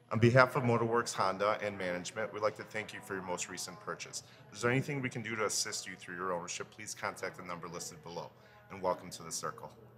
On behalf of Motorworks Honda and management, we'd like to thank you for your most recent purchase. Is there anything we can do to assist you through your ownership? Please contact the number listed below. And welcome to the circle.